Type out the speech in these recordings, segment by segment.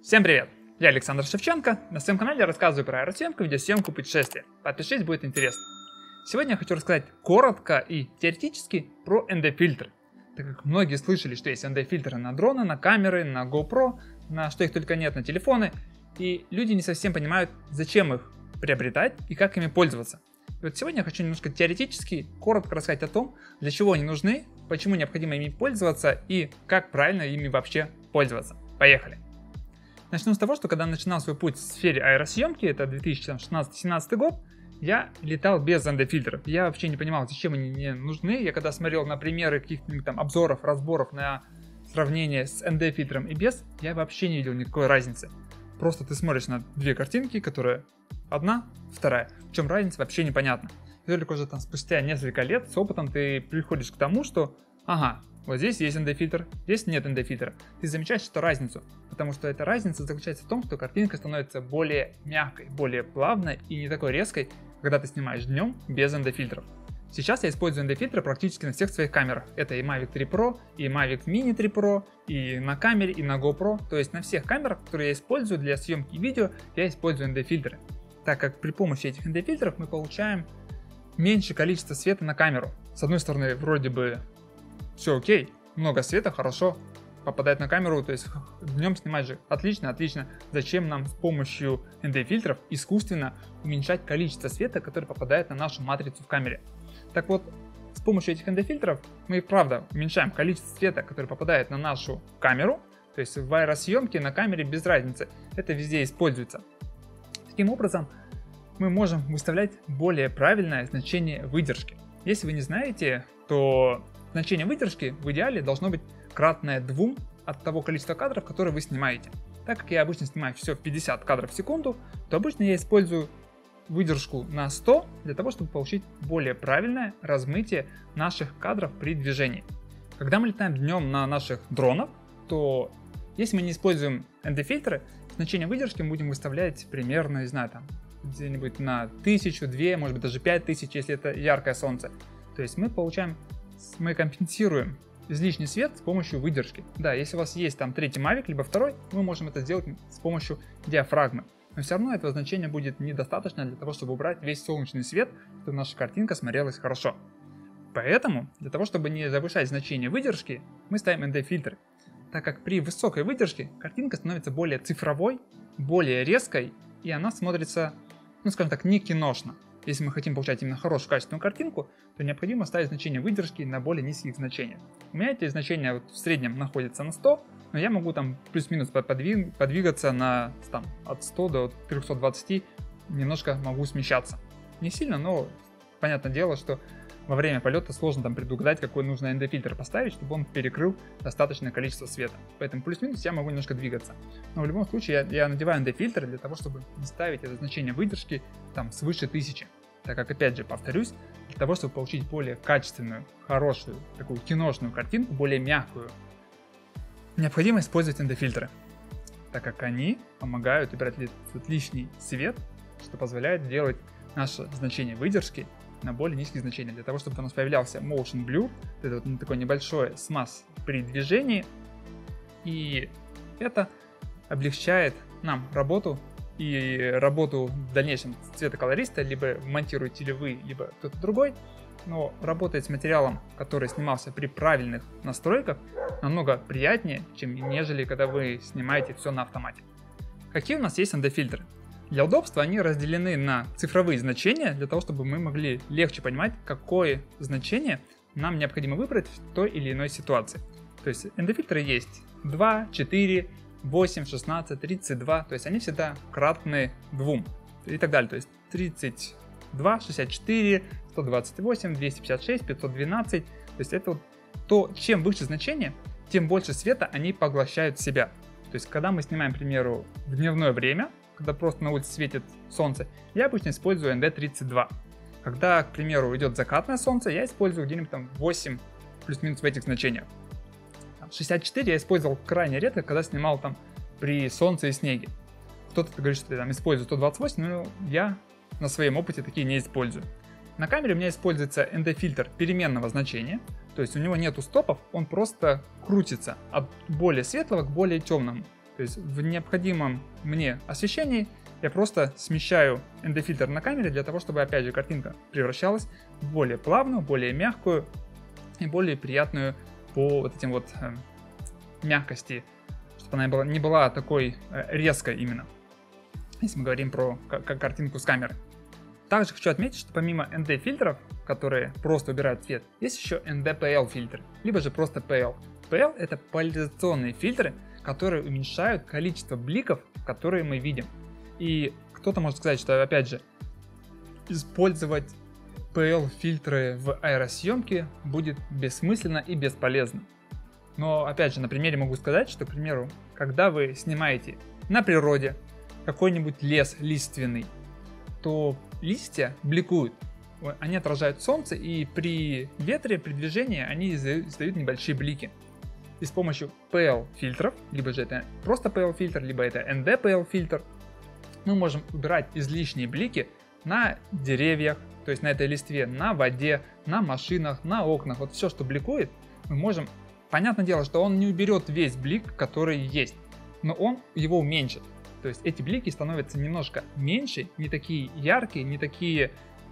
Всем привет! Я Александр Шевченко. На своем канале я рассказываю про аэросъемку, видеосъемку, путешествия. Подпишись, будет интересно. Сегодня я хочу рассказать коротко и теоретически про ND-фильтры. Так как многие слышали, что есть ND-фильтры на дроны, на камеры, на GoPro, на что их только нет, на телефоны. И люди не совсем понимают, зачем их приобретать и как ими пользоваться. И вот сегодня я хочу немножко теоретически, коротко рассказать о том, для чего они нужны, почему необходимо ими пользоваться и как правильно ими вообще пользоваться. Поехали! Начну с того, что когда начинал свой путь в сфере аэросъемки, это 2016-2017 год, я летал без ND-фильтров. Я вообще не понимал, зачем они мне нужны. Я когда смотрел на примеры каких-нибудь там обзоров, разборов на сравнение с ND-фильтром и без, я вообще не видел никакой разницы. Просто ты смотришь на две картинки, которые одна, вторая. В чем разница, вообще непонятно. И только уже там спустя несколько лет с опытом ты приходишь к тому, что ага, вот здесь есть ND-фильтр, здесь нет ND-фильтра. Ты замечаешь эту разницу, потому что эта разница заключается в том, что картинка становится более мягкой, более плавной и не такой резкой, когда ты снимаешь днем без ND-фильтров. Сейчас я использую ND-фильтры практически на всех своих камерах. Это и Mavic 3 Pro, и Mavic Mini 3 Pro, и на камере, и на GoPro. То есть на всех камерах, которые я использую для съемки видео, я использую ND-фильтры. Так как при помощи этих ND-фильтров мы получаем меньшее количество света на камеру. С одной стороны, вроде бы все окей, много света, хорошо попадает на камеру, то есть днем снимать же отлично. Зачем нам с помощью ND-фильтров искусственно уменьшать количество света, который попадает на нашу матрицу в камере? Так вот, с помощью этих ND-фильтров мы и правда уменьшаем количество света, который попадает на нашу камеру, то есть в аэросъемке на камере без разницы, это везде используется. Таким образом, мы можем выставлять более правильное значение выдержки. Если вы не знаете, то значение выдержки в идеале должно быть кратное 2 от того количества кадров, которые вы снимаете. Так как я обычно снимаю все в 50 кадров в секунду, то обычно я использую выдержку на 100 для того, чтобы получить более правильное размытие наших кадров при движении. Когда мы летаем днем на наших дронах, то если мы не используем ND-фильтры, значение выдержки мы будем выставлять примерно, не знаю, там где-нибудь на 1000, 2, может быть даже 5000, если это яркое солнце. То есть мы компенсируем излишний свет с помощью выдержки. Да, если у вас есть там третий Mavic, либо второй, мы можем это сделать с помощью диафрагмы. Но все равно этого значения будет недостаточно для того, чтобы убрать весь солнечный свет, чтобы наша картинка смотрелась хорошо. Поэтому, для того, чтобы не завышать значение выдержки, мы ставим ND-фильтры. Так как при высокой выдержке картинка становится более цифровой, более резкой, и она смотрится, ну скажем так, не киношно. Если мы хотим получать именно хорошую качественную картинку, то необходимо ставить значение выдержки на более низких значениях. У меня эти значения вот в среднем находятся на 100, но я могу там плюс-минус подвигаться на там, от 100 до 320, немножко могу смещаться. Не сильно, но понятное дело, что во время полета сложно там предугадать, какой нужно ND-фильтр поставить, чтобы он перекрыл достаточное количество света. Поэтому плюс-минус я могу немножко двигаться. Но в любом случае я надеваю ND-фильтр для того, чтобы не ставить это значение выдержки там свыше 1000. Так как, опять же, повторюсь, для того, чтобы получить более качественную, хорошую, такую киношную картинку, более мягкую, необходимо использовать ND-фильтры, так как они помогают убирать лишний свет, что позволяет делать наше значение выдержки на более низкие значения, для того, чтобы у нас появлялся motion blur, это вот такой небольшой смаз при движении, и это облегчает нам работу и работу в дальнейшем цветоколориста, либо монтируете ли вы, либо кто-то другой, но работать с материалом, который снимался при правильных настройках, намного приятнее, чем нежели когда вы снимаете все на автомате. Какие у нас есть ND-фильтры? Для удобства они разделены на цифровые значения, для того, чтобы мы могли легче понимать, какое значение нам необходимо выбрать в той или иной ситуации. То есть ND-фильтры есть 2, 4, 8, 16, 32, то есть они всегда кратны 2 и так далее. То есть 32, 64, 128, 256, 512. То есть это вот то, чем выше значение, тем больше света они поглощают в себя. То есть когда мы снимаем, к примеру, в дневное время, когда просто на улице светит солнце, я обычно использую ND-32. Когда, к примеру, идет закатное солнце, я использую где-нибудь там 8 плюс-минус в этих значениях. 64 я использовал крайне редко, когда снимал там при солнце и снеге. Кто-то говорит, что я там использую 128, но я на своем опыте такие не использую. На камере у меня используется ND-фильтр переменного значения, то есть у него нету стопов, он просто крутится от более светлого к более темному. То То есть в необходимом мне освещении я просто смещаю ND-фильтр на камере для того, чтобы, опять же, картинка превращалась в более плавную, более мягкую и более приятную по вот этим вот мягкости, чтобы она не была такой резкой именно, если мы говорим про картинку с камеры. Также хочу отметить, что помимо ND-фильтров, которые просто убирают цвет, есть еще ND-PL фильтры, либо же просто PL. PL — это поляризационные фильтры, которые уменьшают количество бликов, которые мы видим. И кто-то может сказать, что, опять же, использовать PL-фильтры в аэросъемке будет бессмысленно и бесполезно. Но, опять же, на примере могу сказать, что, к примеру, когда вы снимаете на природе какой-нибудь лес лиственный, то листья бликуют, они отражают солнце, и при ветре, при движении они издают небольшие блики. И с помощью PL-фильтров, либо же это просто PL-фильтр, либо это ND-PL-фильтр, мы можем убирать излишние блики на деревьях, то есть на этой листве, на воде, на машинах, на окнах. Вот все, что бликует, мы можем... Понятное дело, что он не уберет весь блик, который есть, но он его уменьшит. То есть эти блики становятся немножко меньше, не такие яркие, не такие,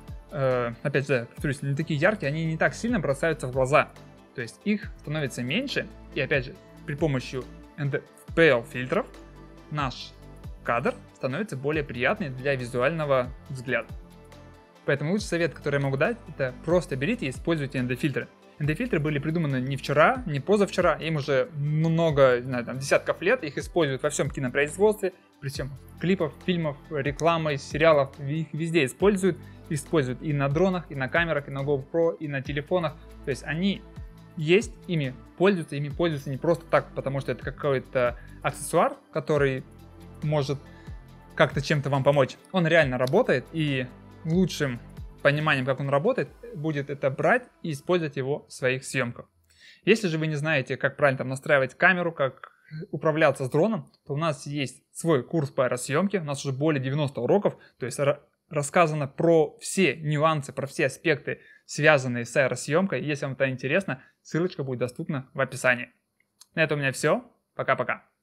опять же, повторюсь, не такие яркие, они не так сильно бросаются в глаза. То есть их становится меньше, и опять же, при помощи PL-фильтров наш кадр становится более приятный для визуального взгляда. Поэтому лучший совет, который я могу дать, это просто берите и используйте ND-фильтры. ND-фильтры были придуманы не вчера, не позавчера, им уже много, не знаю, там, десятков лет, их используют во всем кинопроизводстве, причем клипов, фильмов, рекламы, сериалов, их везде используют и на дронах, и на камерах, и на GoPro, и на телефонах. То есть они есть, ими пользуются не просто так, потому что это какой-то аксессуар, который может как-то чем-то вам помочь. Он реально работает, и лучшим пониманием, как он работает, будет это брать и использовать его в своих съемках. Если же вы не знаете, как правильно там настраивать камеру, как управляться с дроном, то у нас есть свой курс по аэросъемке, у нас уже более 90 уроков, то есть рассказано про все нюансы, про все аспекты, связанные с аэросъемкой. Если вам это интересно, ссылочка будет доступна в описании. На этом у меня все. Пока-пока.